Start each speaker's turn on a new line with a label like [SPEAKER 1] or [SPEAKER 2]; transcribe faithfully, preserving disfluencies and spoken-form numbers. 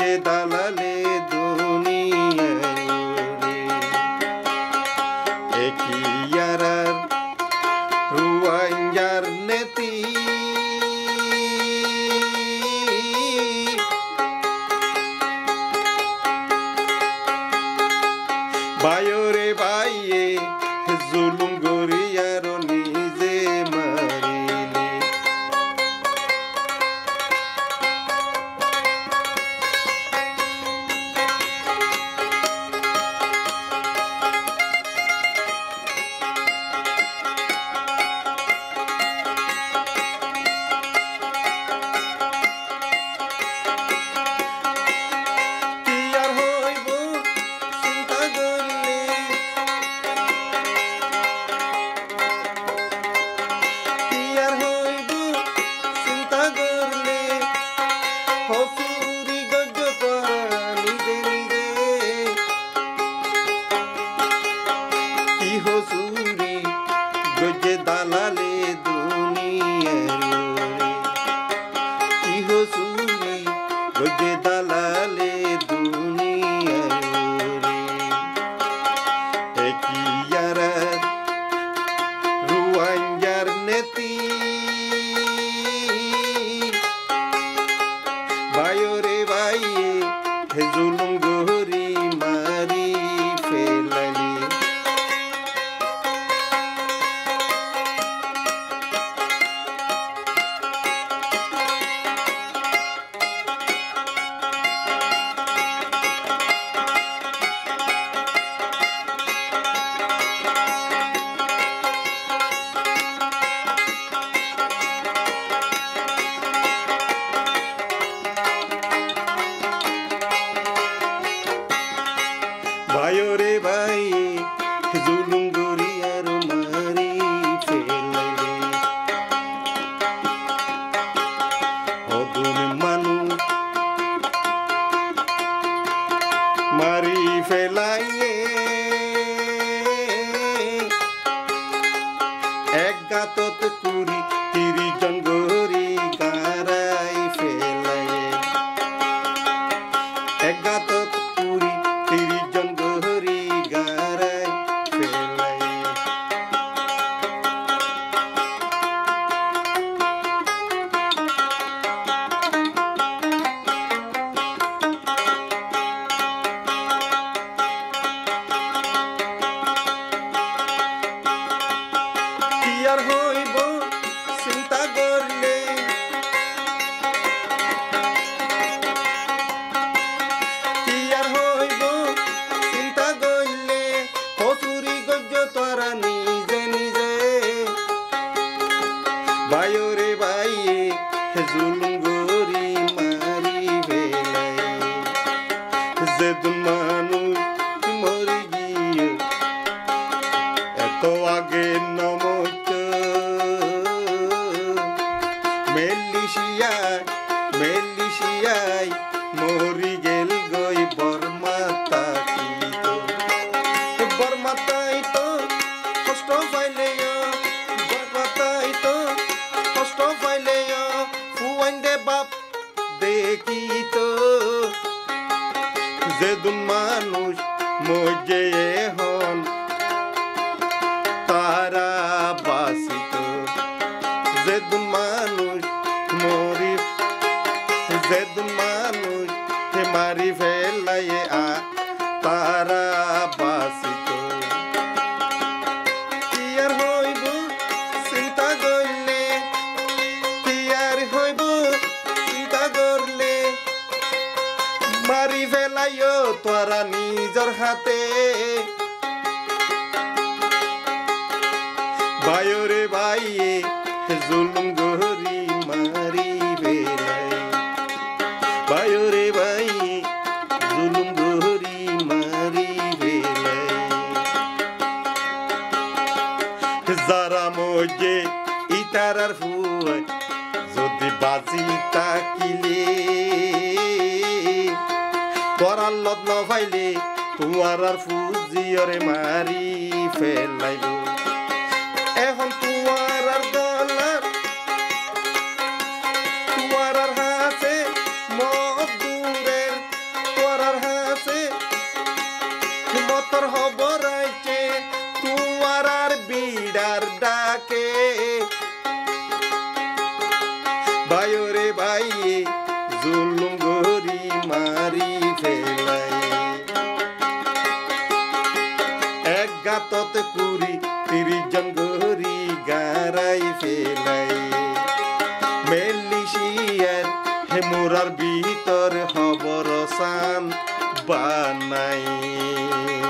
[SPEAKER 1] গজে দালালে দুনিয়ায় একিয়ারার রোহিঙ্গার নেতি বায়রে বাইয়ে জুলুম গরিয়ার নিজে মারিলে গজে দালালে দুনিয়ার কি হসুরি গজে দালালে দুনিয়ার একিয়ারা রোহিঙ্গার নেতি বায়রে বাইয়ে হে জুলুম গহরি মারি ফেলালি বায়রে বাই জুলুম গরিয়ার মারি ফেলাইলে অদুর মানুষ মারি ফেলাইয়ে এক গাতত কুড়ি তিরিশ জন গরি গারাই ফেলাইয়ে এক গাতত কুড়ি তিরিশ জন গহরি গারাই ফেলাই কি আর হইব চিন্তা করলে বায়রে বাইয়ে জুলুম গরি মারি ফেলাই যেদিন মানুষ মরি গিয়ে এত আগে নমত মেলিশিয়ায় মেলিশিয়ায় মরি গেল গই বর্মাতা বর্মাতাই তো কষ্ট পাইলে বর্মাতাই তো কষ্ট পাইলে ফুয়াইন্দে বাপ দেখি তো যেদিন মানুষ মজে হন তারা বাসিত যেদিন মানুষ মরি যেদিন মানুষ মারি ফেলাইয়ে আ তারা বাসিত কি আর হইব চিন্তা করলে কি আর হইব চিন্তা করলে মারি ফেলাইও তোরা নিজর হাতে বায়রে বাইয়ে জুলুম গহরি মারি ফেলাই বায়রে বাইয়ে জুলুম গহরি মারি ফেলাই যারা মজে ইতারার ফুয়ায় যদি বাজি তাকিলে তোরার লত ন পাইলে তোমার আর ফুজিয়রে মারি ফেলাইব এখন তোমার আর দলার তোমার আর হাসে মধুরের মারি ফেলাই এক গাতত কুড়ি তিরিশ জন গরি গারাই ফেলাই মেলিশিয়ার হেমুরার ভিতর খবর সান বানাই